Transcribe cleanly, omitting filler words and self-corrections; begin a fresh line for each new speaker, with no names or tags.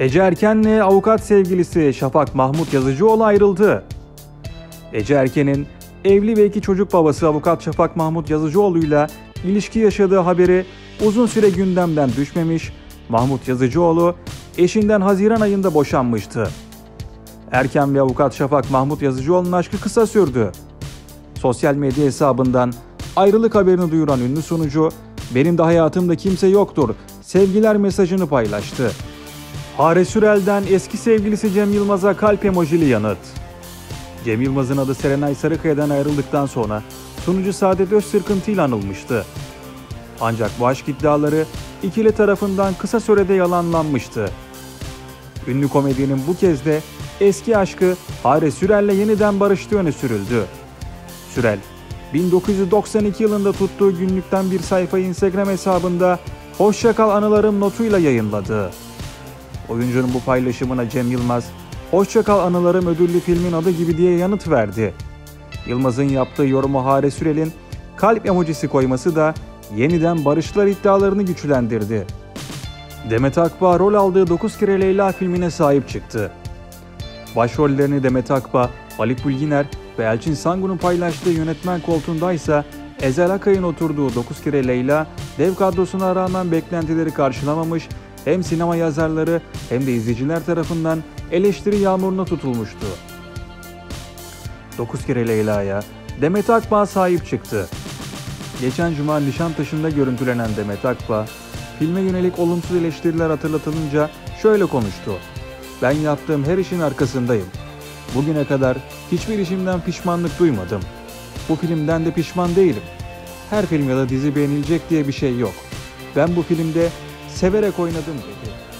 Ece Erken'le avukat sevgilisi Şafak Mahmut Yazıcıoğlu ayrıldı. Ece Erken'in evli ve 2 çocuk babası avukat Şafak Mahmut Yazıcıoğlu'yla ilişki yaşadığı haberi uzun süre gündemden düşmemiş, Mahmut Yazıcıoğlu eşinden Haziran ayında boşanmıştı. Erken ve avukat Şafak Mahmut Yazıcıoğlu'nun aşkı kısa sürdü. Sosyal medya hesabından ayrılık haberini duyuran ünlü sunucu, "Benim de hayatımda kimse yoktur, sevgiler" mesajını paylaştı. Hare Sürel'den eski sevgilisi Cem Yılmaz'a kalp emojili yanıt. Cem Yılmaz'ın adı Serenay Sarıkaya'dan ayrıldıktan sonra sunucu Saadet Özsırkıntı ile anılmıştı. Ancak bu aşk iddiaları ikili tarafından kısa sürede yalanlanmıştı. Ünlü komedyenin bu kez de eski aşkı Hare Sürel'le yeniden barıştığı öne sürüldü. Sürel, 1992 yılında tuttuğu günlükten bir sayfayı Instagram hesabında "Hoşça kal anılarım" notuyla yayınladı. Oyuncunun bu paylaşımına Cem Yılmaz, "Hoşça kal anılarım" ödüllü filmin adı gibi diye yanıt verdi. Yılmaz'ın yaptığı yorumu Hare Sürel'in kalp emojisi koyması da yeniden barıştılar iddialarını güçlendirdi. Demet Akbağ rol aldığı 9 Kere Leyla filmine sahip çıktı. Başrollerini Demet Akbağ, Haluk Bilginer ve Elçin Sangun'un paylaştığı yönetmen koltuğundaysa Ezel Akay'ın oturduğu 9 Kere Leyla dev kadrosuna rağmen beklentileri karşılamamış, hem sinema yazarları hem de izleyiciler tarafından eleştiri yağmuruna tutulmuştu. 9 Kere Leyla'ya Demet Akbağ sahip çıktı. Geçen cuma Nişantaşı'nda görüntülenen Demet Akbağ, filme yönelik olumsuz eleştiriler hatırlatılınca şöyle konuştu: "Ben yaptığım her işin arkasındayım. Bugüne kadar hiçbir işimden pişmanlık duymadım. Bu filmden de pişman değilim. Her film ya da dizi beğenilecek diye bir şey yok. Ben bu filmde severek oynadım" dedi.